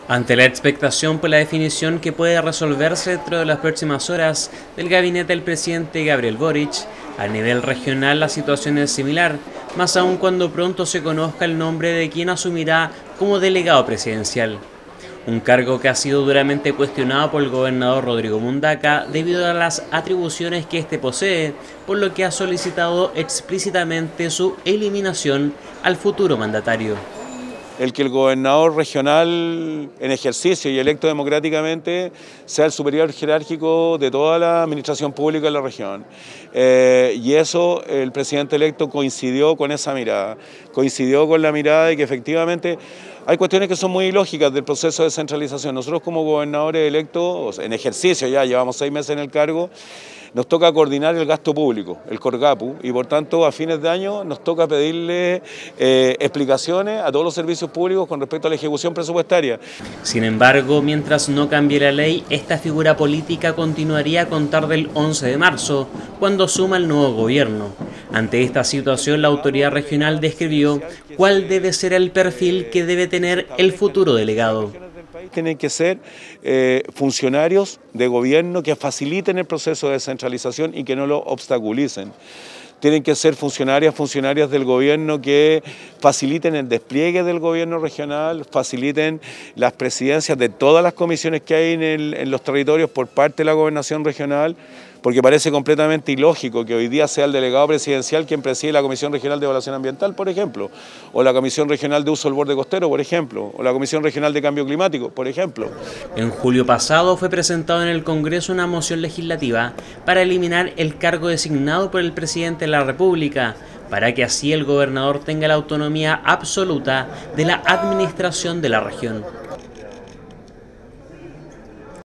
Ante la expectación por la definición que puede resolverse dentro de las próximas horas del gabinete del presidente Gabriel Boric, a nivel regional la situación es similar, más aún cuando pronto se conozca el nombre de quien asumirá como delegado presidencial. Un cargo que ha sido duramente cuestionado por el gobernador Rodrigo Mundaca debido a las atribuciones que éste posee, por lo que ha solicitado explícitamente su eliminación al futuro mandatario. El que el gobernador regional en ejercicio y electo democráticamente sea el superior jerárquico de toda la administración pública de la región. Y eso el presidente electo coincidió con esa mirada, coincidió con la mirada de que efectivamente hay cuestiones que son muy ilógicas del proceso de descentralización. Nosotros como gobernadores electos, en ejercicio ya llevamos 6 meses en el cargo, nos toca coordinar el gasto público, el Corgapu, y por tanto a fines de año nos toca pedirle explicaciones a todos los servicios públicos con respecto a la ejecución presupuestaria. Sin embargo, mientras no cambie la ley, esta figura política continuaría a contar del 11 de marzo, cuando suma el nuevo gobierno. Ante esta situación, la autoridad regional describió cuál debe ser el perfil que debe tener el futuro delegado. Tienen que ser funcionarios de gobierno que faciliten el proceso de descentralización y que no lo obstaculicen. Tienen que ser funcionarias del gobierno que faciliten el despliegue del gobierno regional, faciliten las presidencias de todas las comisiones que hay en los territorios por parte de la gobernación regional, porque parece completamente ilógico que hoy día sea el delegado presidencial quien preside la Comisión Regional de Evaluación Ambiental, por ejemplo, o la Comisión Regional de Uso del Borde Costero, por ejemplo, o la Comisión Regional de Cambio Climático, por ejemplo. En julio pasado fue presentado en el Congreso una moción legislativa para eliminar el cargo designado por el presidente de la República, para que así el gobernador tenga la autonomía absoluta de la administración de la región.